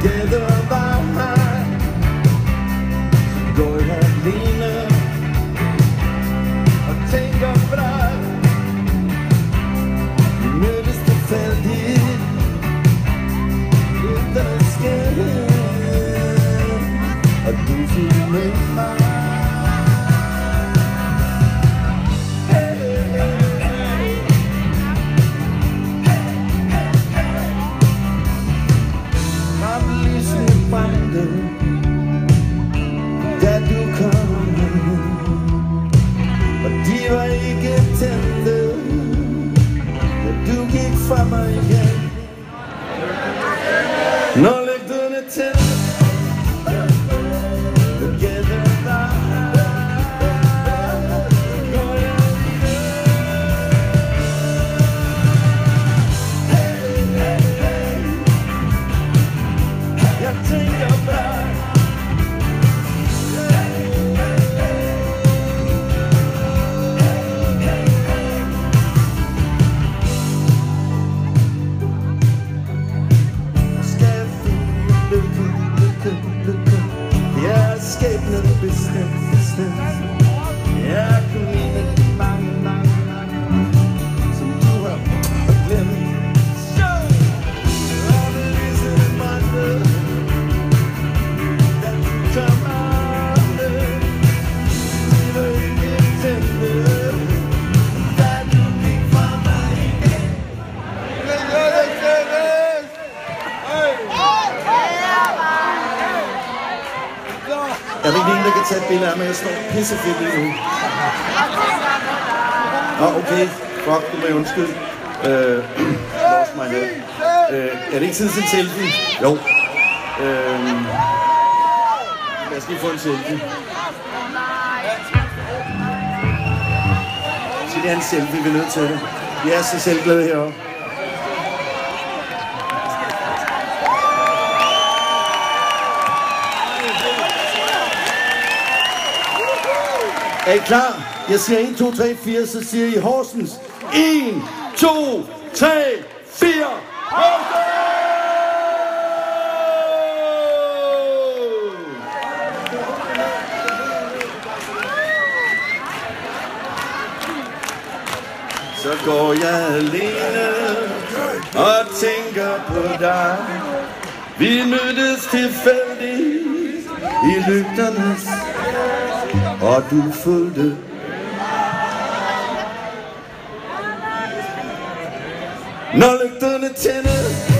Together by går jeg alene og tænker på dig. Vi mødtes tilfældigt uden at skænde, og du fulgte med mig. Da du kom, og de var ikke tændte, da du gik fra mig igen. Når lygterne tændte, together går jeg jeg tænker på dig. Skæbnen bestemt. Jeg kunne mene de mange, som du har glemt. Og det lyser mig med, da du kom aldrig. De var ikke tændte, da du gik fra mig igen. Jeg er ikke en, der kan tage et billede af mig, jeg står pissefedt lige nu. Okay. Fuck, du må undskylde. Lost my head. Er det ikke tid til en selfie? Jo. Lad os lige få en selfie. Så det er en selfie, vi er nødt til det. Vi er så selvglade heroppe. Er I klar? Jeg siger 1, 2, 3, 4, så siger I Horsens. 1, 2, 3, 4. Horsens! Så går jeg alene og tænker på dig. Vi mødtes tilfældigt i lygternes, og du fulgte. Når lygterne tændes,